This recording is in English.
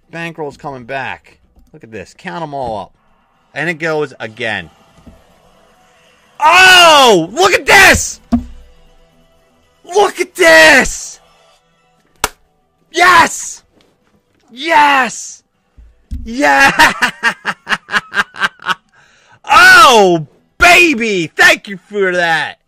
Bankroll's coming back. Look at this. Count them all up. And it goes again. Oh! Look at this! Look at this! Yes! Yes! Yeah! Oh, baby! Thank you for that!